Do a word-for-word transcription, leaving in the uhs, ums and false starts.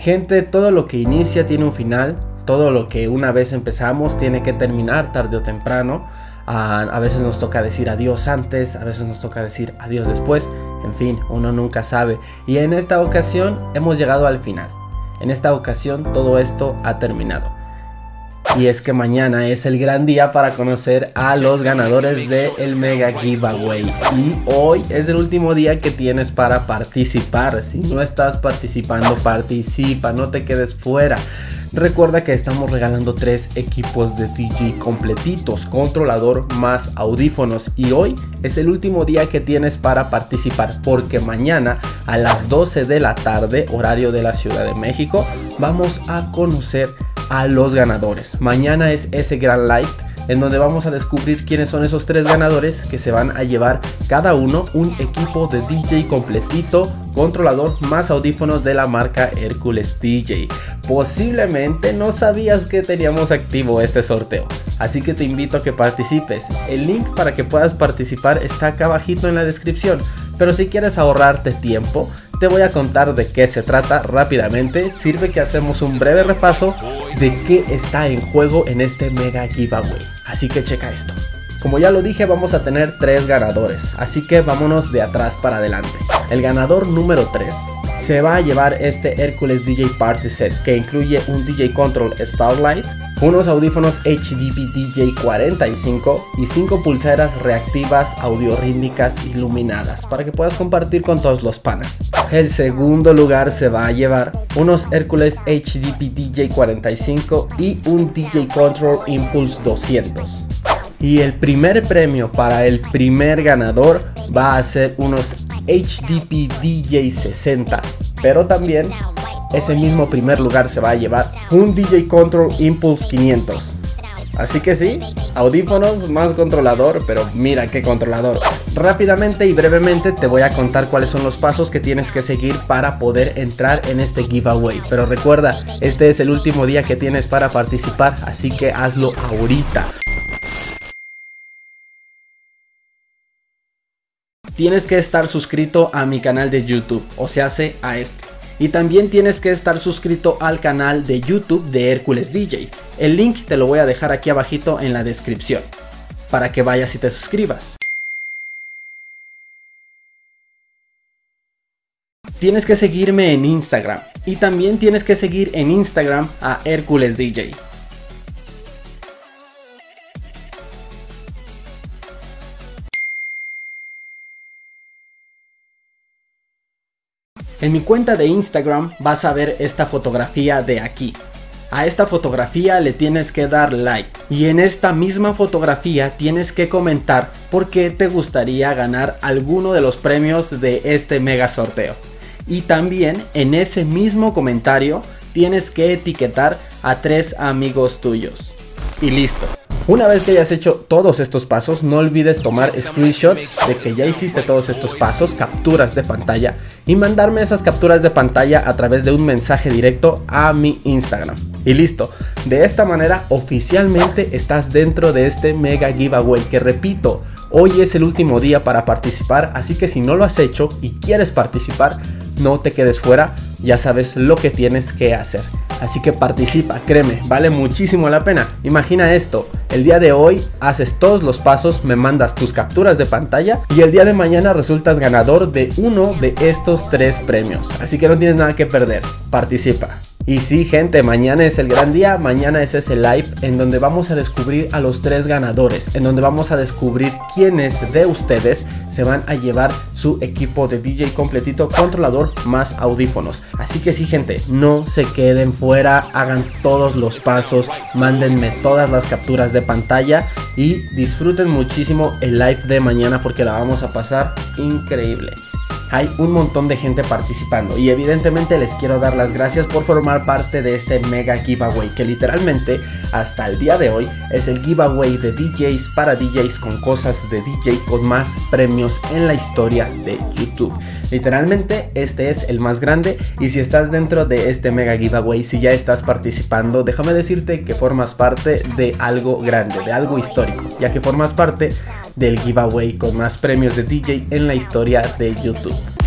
Gente, todo lo que inicia tiene un final. Todo lo que una vez empezamos tiene que terminar tarde o temprano. A, a veces nos toca decir adiós antes, a veces nos toca decir adiós después. En fin, uno nunca sabe. Y en esta ocasión hemos llegado al final. En esta ocasión todo esto ha terminado. Y es que mañana es el gran día para conocer a los ganadores del Mega Giveaway. Y hoy es el último día que tienes para participar. Si no estás participando, participa, no te quedes fuera. Recuerda que estamos regalando tres equipos de D J completitos, controlador más audífonos. Y hoy es el último día que tienes para participar, porque mañana a las doce de la tarde, horario de la Ciudad de México, vamos a conocer a los ganadores. Mañana es ese gran live en donde vamos a descubrir quiénes son esos tres ganadores que se van a llevar cada uno un equipo de D J completito, controlador más audífonos de la marca Hercules D J. Posiblemente no sabías que teníamos activo este sorteo, así que te invito a que participes. El link para que puedas participar está acá abajito en la descripción, pero si quieres ahorrarte tiempo, te voy a contar de qué se trata rápidamente. Sirve que hacemos un breve repaso de qué está en juego en este Mega Giveaway. Así que checa esto. Como ya lo dije, vamos a tener tres ganadores, así que vámonos de atrás para adelante. El ganador número tres se va a llevar este Hercules D J Party Set, que incluye un D J Control Starlight, unos audífonos H D P D J cuarenta y cinco y cinco pulseras reactivas audiorítmicas iluminadas para que puedas compartir con todos los panas. El segundo lugar se va a llevar unos Hercules H D P D J cuarenta y cinco y un D J Control Impulse doscientos. Y el primer premio para el primer ganador va a ser unos H D P D J sesenta, pero también ese mismo primer lugar se va a llevar un D J Control Impulse quinientos. Así que sí, audífonos más controlador, pero mira qué controlador. Rápidamente y brevemente te voy a contar cuáles son los pasos que tienes que seguir para poder entrar en este giveaway. Pero recuerda, este es el último día que tienes para participar, así que hazlo ahorita. Tienes que estar suscrito a mi canal de YouTube, o sea, a este. Y también tienes que estar suscrito al canal de YouTube de Hercules D J. El link te lo voy a dejar aquí abajito en la descripción, para que vayas y te suscribas. Tienes que seguirme en Instagram, y también tienes que seguir en Instagram a Hercules D J. En mi cuenta de Instagram vas a ver esta fotografía de aquí. A esta fotografía le tienes que dar like. Y en esta misma fotografía tienes que comentar por qué te gustaría ganar alguno de los premios de este mega sorteo. Y también en ese mismo comentario tienes que etiquetar a tres amigos tuyos. Y listo. Una vez que hayas hecho todos estos pasos, no olvides tomar screenshots de que ya hiciste todos estos pasos, capturas de pantalla, y mandarme esas capturas de pantalla a través de un mensaje directo a mi Instagram. Y listo, de esta manera oficialmente estás dentro de este mega giveaway, que repito, hoy es el último día para participar, así que si no lo has hecho y quieres participar, no te quedes fuera, ya sabes lo que tienes que hacer. Así que participa, créeme, vale muchísimo la pena. Imagina esto, el día de hoy haces todos los pasos, me mandas tus capturas de pantalla y el día de mañana resultas ganador de uno de estos tres premios. Así que no tienes nada que perder, participa. Y sí, gente, mañana es el gran día, mañana es ese live en donde vamos a descubrir a los tres ganadores, en donde vamos a descubrir quiénes de ustedes se van a llevar su equipo de D J completito, controlador más audífonos. Así que sí, gente, no se queden fuera, hagan todos los pasos, mándenme todas las capturas de pantalla y disfruten muchísimo el live de mañana porque la vamos a pasar increíble. Hay un montón de gente participando y evidentemente les quiero dar las gracias por formar parte de este mega giveaway, que literalmente hasta el día de hoy es el giveaway de D Js para D Js con cosas de D J con más premios en la historia de YouTube. Literalmente este es el más grande, y si estás dentro de este mega giveaway, si ya estás participando, déjame decirte que formas parte de algo grande, de algo histórico, ya que formas parte del giveaway con más premios de D J en la historia de YouTube.